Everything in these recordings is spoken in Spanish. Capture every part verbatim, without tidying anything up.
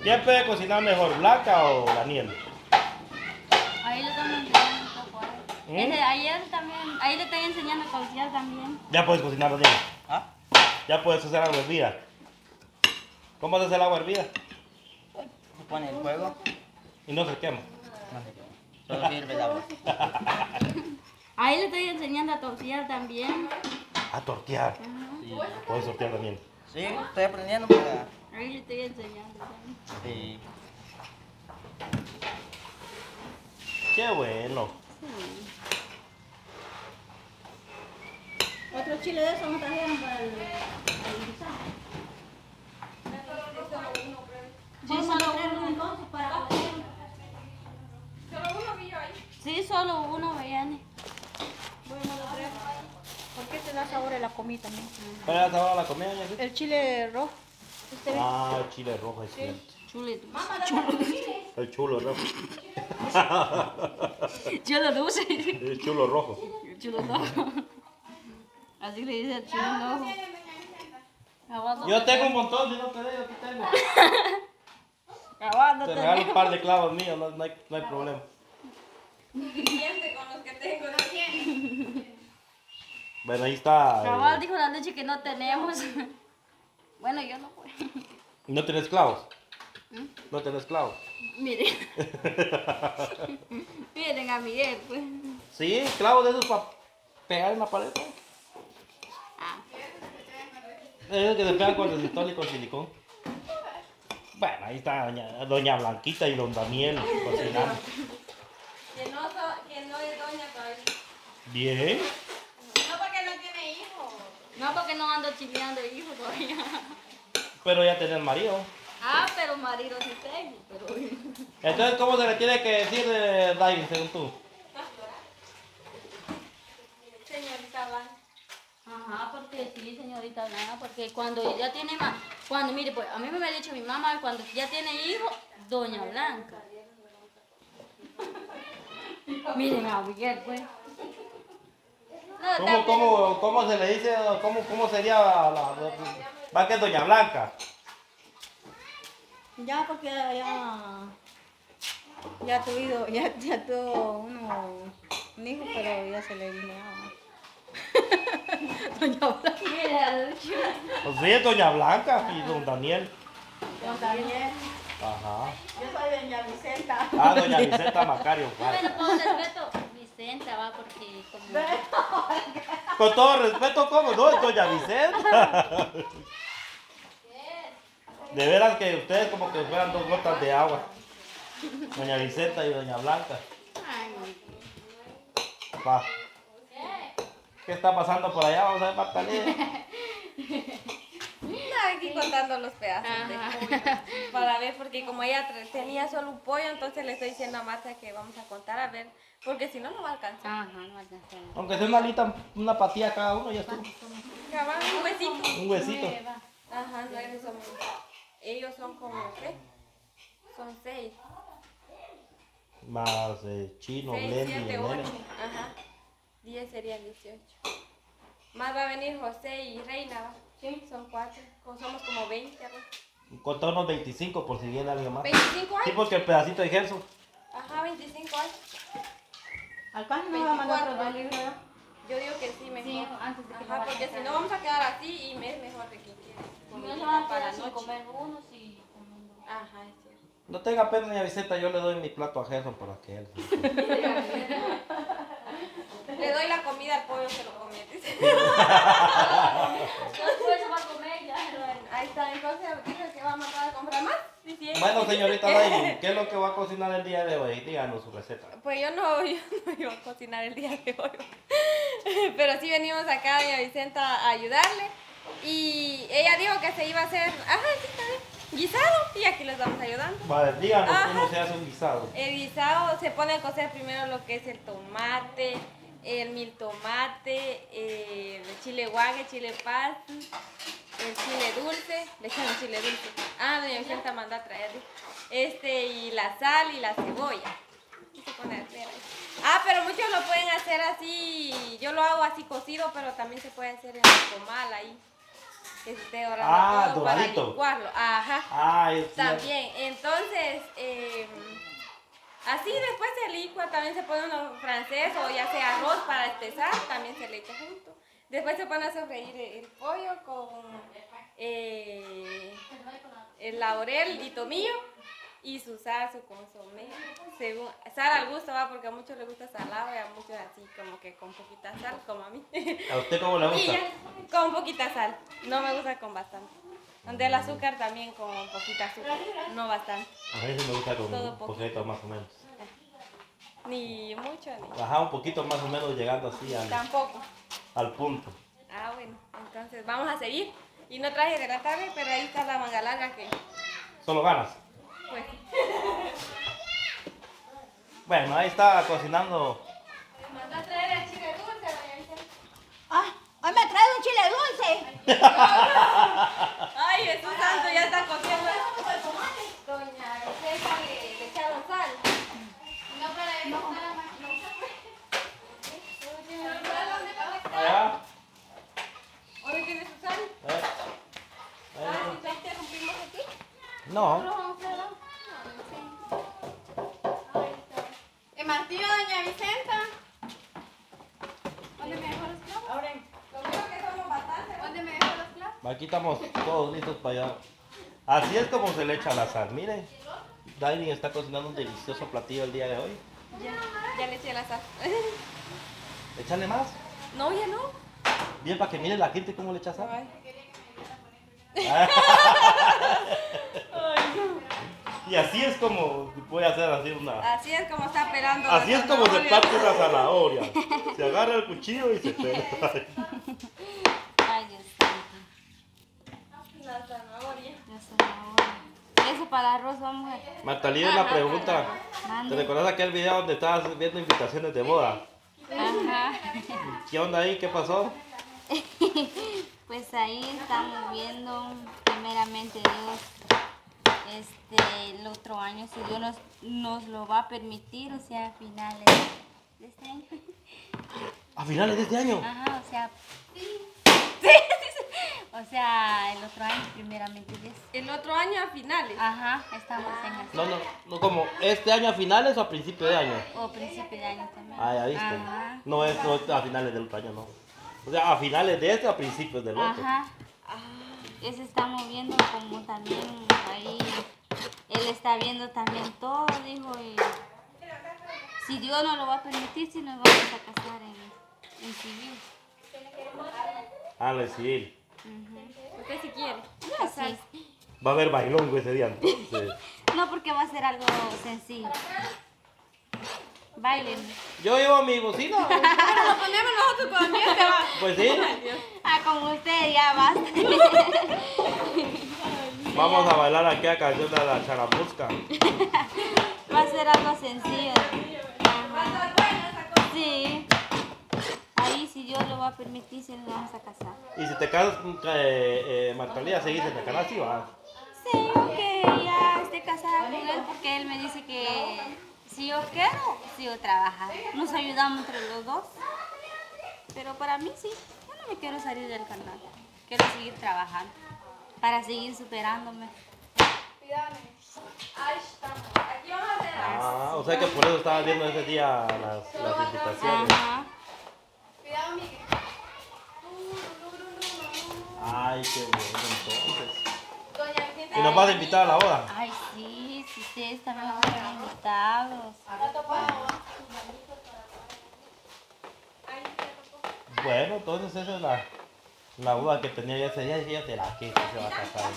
¿Quién puede cocinar mejor, Blanca o Daniel? Ahí le estamos enseñando un poco. ¿Eh? ¿Mm? Desde ayer también, ahí le estoy enseñando a cocinar también. Ya puedes cocinar, Daniel. ¿Ah? Ya puedes hacer agua hervida. ¿Cómo se hace el agua hervida? Se pone el fuego. Y no se quema. No sé qué. Solo sirve el agua. Ahí le estoy enseñando a tortillar también. A tortear. Sí. Puedes tortear también. Sí, estoy aprendiendo para... Ahí le estoy enseñando también. Sí. Qué bueno. Otro chile de esos no trajeron para el, el guisado. Sí, solo uno entonces para poder. Solo uno vi yo ahí. Sí, solo uno, Veyane. Bueno, lo tres. ¿Por qué te da sabor a la comida también? ¿Cuál es la sabor a la comida, doña Rita? El chile rojo. Este ve. Ah, el chile rojo es cierto. Chule dulce. El chulo rojo. Chulo dulce. El chulo rojo. Chulo rojo. Así le dice el chulo rojo. Aguanta. Yo tengo un montón, si no querés, yo aquí tengo. Aguanta. Te regalo un par de clavos míos, no, no, hay, no hay problema. Suficiente con los que tengo, no tiene. Bueno, ahí está. Cabal eh, dijo la leche que no tenemos. Bueno, yo no puedo. ¿No tenés clavos? ¿No tenés clavos? Miren. Miren a Miguel, pues. Sí, clavos de esos para pegar en la pared. ¿No? Ah. Esos que se pegan con resistol y con silicón. Bueno, ahí está doña, doña Blanquita y don Daniel cocinando. Que no, so, que no es doña todavía. Bien. No porque no tiene hijos. No, porque no ando chileando hijo todavía. Pero ya tenés marido. Ah, pero marido sí tengo, pero... Entonces, ¿cómo se le tiene que decir de David, según tú? Señorita Blanca. Ajá, porque sí, señorita Blanca, porque cuando ya tiene más... Cuando, mire, pues, a mí me ha dicho mi mamá, cuando ya tiene hijo, doña Blanca. Miren a Miguel, pues. No, ¿Cómo, está- cómo, cómo se le dice? ¿Cómo, cómo sería la, la, la- va que es doña Blanca? Ya porque ya... Ya tuvo, ya, ya tuvo uno, un hijo, pero ya se le vino a... Doña Blanca. Mira, Pues sí, es doña Blanca y don Daniel. Don Daniel. Ajá. Yo soy doña Vicenta. Ah, doña Vicenta Macario. Vale. bueno, con respeto, Vicenta va porque como... Con todo respeto, ¿cómo no? Es doña Vicenta. De veras que ustedes como que fueran dos gotas de agua. Doña Vicenta y doña Blanca. Pa. ¿Qué está pasando por allá? Vamos a ver, Magdalena. Aquí contando los pedazos de pollo para ver, porque como ella tra- tenía solo un pollo, entonces le estoy diciendo a Marta que vamos a contar a ver, porque si no, no va a alcanzar. Ajá, no alcanza. Aunque sea una alita, una patilla cada uno, ya estuvo. Cabal, un huesito. Un huesito. Ajá, nueve somos. Ellos son como, ¿qué? Son seis. Más eh, chino, Seis, Glendy, siete, Nene. ocho. Ajá. Diez serían dieciocho. Más va a venir José y Reina, ¿va? Sí, son cuatro. Como somos como veinte, ¿va? Contar unos veinticinco por si viene alguien más. ¿veinticinco Sí, años? porque el pedacito de Gerson. Ajá, veinticinco años. ¿Alcanza no va a mandar otros dos libros? Yo digo que sí, mejor. Sí, antes de que Ajá, no porque vaya si a no vamos a quedar así y me es mejor de quien quiera. No se Comidita van a para quedar la sin noche. comer unos y comiendo. Ajá, es cierto. No tenga pena, doña Vicenta, yo le doy mi plato a Gerson para que él. Le doy la comida al pollo que lo come. Dice. Después se va a comer ya. Ahí está, entonces dice que va a mandar a comprar más. Dice ella. Bueno, señorita Daily, ¿qué es lo que va a cocinar el día de hoy? Díganos su receta. Pues yo no, yo no iba a cocinar el día de hoy. Pero sí venimos acá, doña Vicenta, a ayudarle. Y ella dijo que se iba a hacer, ajá, sí, está bien, guisado. Y aquí les vamos ayudando. Vale, díganos Ajá. cómo se hace un guisado. El guisado se pone a cocer primero lo que es el tomate, el mil tomate, eh, el chile guague, chile paz, el chile dulce, le echan el chile dulce. Ah, doña Vicenta manda a traer. Este, y la sal y la cebolla. Y se pone a hacer ahí. Ah, pero muchos lo pueden hacer así, yo lo hago así cocido, pero también se puede hacer en el comal ahí. que se esté dorando Ah, todo para doradito. licuarlo. Ajá. Ah, es También, entonces, eh, así después se licua, también se pone uno francés o ya sea arroz para espesar, también se le echa junto. Después se pone a sofreír el, el pollo con eh, el laurel y tomillo y su sal, su consomé. Según, sal al gusto va porque a muchos les gusta salado y a muchos así como que con poquita sal, como a mí. ¿A usted cómo le Y gusta? ya, con poquita sal, no me gusta con bastante. Donde el azúcar también con poquita azúcar, no bastante. A mí sí me gusta con Todo un poquito más o menos. Ni mucho ni Ajá, un poquito más o menos llegando así al, tampoco. al punto. Ah, bueno, entonces vamos a seguir. Y no traje de la tarde, pero ahí está la manga larga que, Solo ganas. pues, Bueno, ahí está cocinando. mandó a traer el chile dulce, doña Vicente. Ah, hoy me trae un chile dulce. Ay, Jesús Santo, ya está cociendo. Doña Vicente le, le echaron sal. No, para eso no. Allá. ¿Dónde tiene su sal? Eh, Ah, eh, ¿sí te interrumpimos aquí? No. El martillo, doña Vicenta. ¿Dónde me dejó los clavos? Ahora, lo único que somos bastante. ¿Dónde me dejó los clavos? Aquí estamos todos listos para allá. Así es como se le echa la sal. Miren, Daini está cocinando un delicioso platillo el día de hoy. Ya, ya le eché la sal. Échale más. No, ya no. Bien, para que miren la gente cómo le echa sal. Ay. Y así es como voy a hacer así una. Así es como está pelando. Así la es como se zanahoria. parte una zanahoria. Se agarra el cuchillo y se pega. Ay, Dios santo. La zanahoria. La zanahoria. Eso para arroz, vamos a ver. Martalía, una pregunta. Mande. ¿Te recuerdas aquel video donde estabas viendo invitaciones de boda? Ajá. ¿Qué onda ahí? ¿Qué pasó? Pues ahí estamos viendo, primeramente Dios, este, el otro año, si Dios nos, nos lo va a permitir, o sea, a finales de este año. A finales de este año. Ajá, o sea, o sea, el otro año, primeramente Dios. El otro año a finales. Ajá, estamos en así. No, no, no, como este año a finales o a principio de año. O principio de año también. Ah, ya viste. Ajá. No es, no es a finales del otro año, no. O sea, a finales de este o a principios del otro. Ajá. Ese estamos viendo como también ahí, él está viendo también todo, dijo, y si Dios nos lo va a permitir, si nos vamos a casar en, en civil. Ah, en el civil. Usted si quiere. Así. Va a haber bailongo ese día entonces. No, porque va a ser algo sencillo. Bailen. Yo llevo a mi bocina. Lo ponemos nosotros también, se va. Pues sí. Ah, con usted ya basta. Vamos a bailar aquella canción de la charamusca. Va a ser algo sencillo. Ajá. Sí. Ahí, si Dios lo va a permitir, si nos vamos a casar. Y si te casas con eh, eh, Martalía, seguís en el canal, sí va. Sí, aunque ya esté casada con él, porque él me dice que si yo quiero, sigo trabajando. Nos ayudamos entre los dos. Pero para mí sí, yo no me quiero salir del canal. Quiero seguir trabajando para seguir superándome. Ahí estamos. Aquí vamos a hacer Ah, o sea que por eso estaba viendo ese día las, las invitaciones. Ajá. Cuidado, Miguel. Ay, qué bueno entonces. Doña Vicente. ¿Y nos vas a invitar a la boda? Ay, sí, sí, ustedes también están invitados. Bueno, entonces esa es la, la duda que tenía yo ese día. Y ella se la que se va a casar.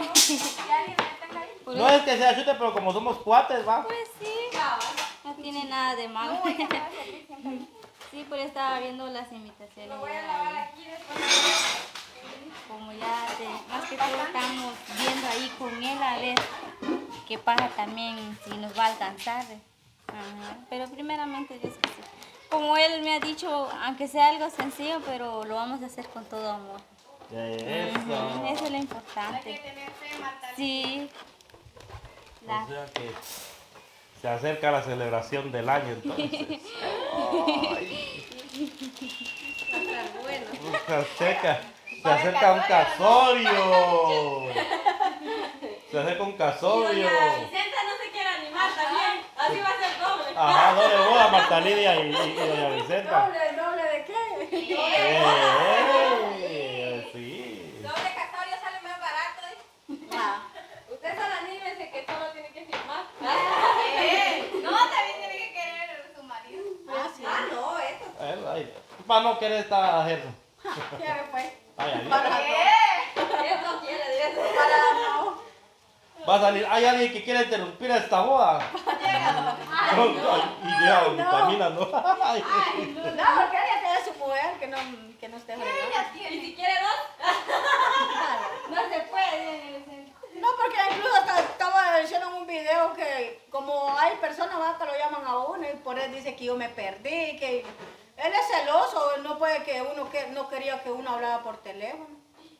¿No? No es que sea chute, pero como somos cuates, va. Pues sí, no tiene nada de malo. Sí, pero estaba viendo las invitaciones. Ya ahí. Como ya, te- más que todo estamos viendo ahí con él a ver qué pasa también, si nos va a alcanzar. Ajá. Pero primeramente Dios que sí. Como él me ha dicho, aunque sea algo sencillo, pero lo vamos a hacer con todo amor. Eso. Ujú, eso es lo importante. Sí. La- O sea que se acerca la celebración del año entonces. Ay, Va a estar bueno. se acerca. Se acerca un casorio. Se acerca un Y casorio. doña Vicenta no se quiere animar también. Así va a ser doble. Ajá, doble boda, Marta Lidia y, y, y doña Vicenta. ¿Doble, doble de qué? Eh, sí. Doble casorio sale más barato. ¿eh? Ah. Usted solo anímese que solo tiene que firmar. No, también tiene que querer su marido. Ah, sí. Ah, no, esto. Eh, ay, para no querer estar Gerson. Quiere pues. Ay, ay, Para ay. Él no quiere de eso. Para no. Va a salir, hay alguien que quiere interrumpir esta boda. No, no, y llega donde no. camina, ¿no? Ay. No, porque ella tiene su mujer que no, que no esté fregando. Y si quiere dos, No se puede. No, porque incluso hasta estaba diciendo en un video que como hay personas más que lo llaman a uno y por él dice que yo me perdí, que él es celoso, no puede que uno que no quería que uno hablara por teléfono.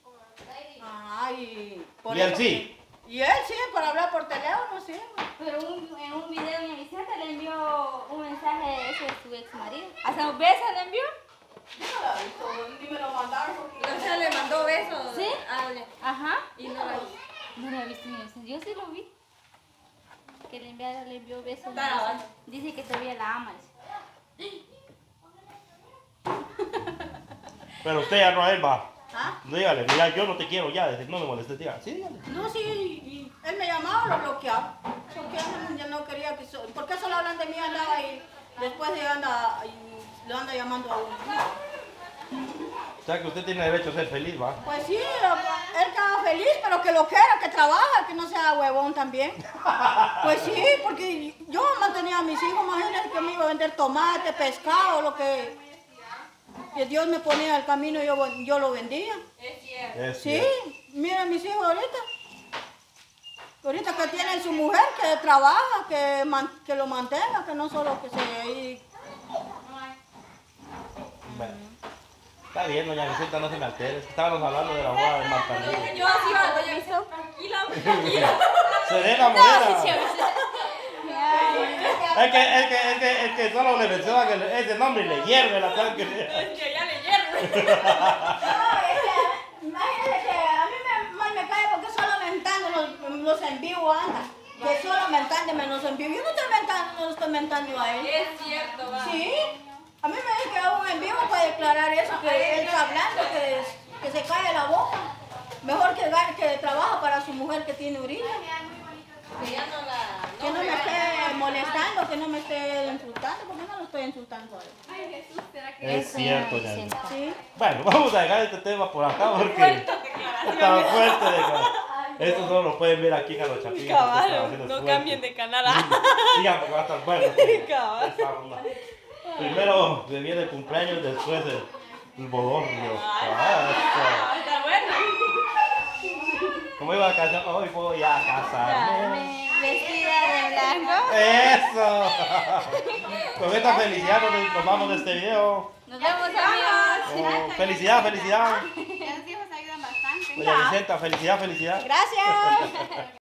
Ay, por ¿Y él eso sí? que- Y él sí, para hablar por teléfono, sí. Pero un- en un video mi Vicenta le envió un mensaje ese de su ex marido. ¿Hasta un beso le envió? Yo no lo he visto, ni me lo mandaron porque... o sea, le mandó besos. ¿Sí? a doña- Ajá. Y no la vi. No lo he visto mi Vicenta. Yo sí lo vi. Que le enviara, le envió besos. Está grabando. Dice que todavía la ama. dice. Pero usted ya no a él va. ¿Ah? Dígale, mira, yo no te quiero ya, no me molestes, diga. Sí, dígale. No, sí, y él me llamaba, lo bloqueaba. Bloqueaba, ya no quería que... So... ¿Por qué solo hablan de mí? Andaba y después de anda, y lo anda llamando a uno. O sea que usted tiene derecho a ser feliz, va. Pues sí, él estaba feliz, pero que lo quiera, que trabaja, que no sea huevón también. Pues sí, porque yo mantenía a mis hijos, imagínate que me iba a vender tomate, pescado, lo que, que Dios me ponía al camino, yo, yo lo vendía. Es cierto. Es Sí, cierto. miren mis hijos ahorita. Ahorita que tienen su mujer, que trabaja, que, man- que lo mantenga, que no solo que se... ahí- Bueno, está bien, doña Vicenta, no se me altere. Es que estábamos hablando de la boda de Marta Lidia. Yo así va, doña Vicenta, tranquila, tranquila. Se deja morena. Es que, es que, es que, es que solo le menciona que le- ese nombre y le hierve la sangre. Es que ya le hierve. No, es que, imagínate que a mí me, mal me cae porque solo mentando los, los en vivo anda. Que solo mentándome los en vivo. Yo no estoy mentando, no lo estoy mentando a él. Es cierto, va. Sí, a mí me dice que hago un en vivo para declarar eso, que él está hablando, que, que se calle la boca. Mejor que, ga- que trabaja para su mujer que tiene ahorita. Que ya no la... Que no me esté molestando, que no me esté insultando, porque no lo estoy insultando a él. Es cierto, doña Vicenta. Vicenta. Sí. Bueno, vamos a dejar este tema por acá porque estaba fuerte de acá. Esto solo lo pueden ver aquí en los chapillos. Cabal, no cambien de canal. Sigan porque va a estar bueno. Cabal. Esta onda. Primero se viene el cumpleaños, después el, el bodorrio. Ah, Está bueno. eso. ¿Cómo iba la canción? Hoy voy a casarme. Vestida de blanco. Eso. Con esta felicidad nos, nos vamos de este video. Nos vemos, amigos. Oh, felicidad, felicidad. Los hijos ayudan bastante. Doña Vicenta, felicidad, felicidad. Gracias.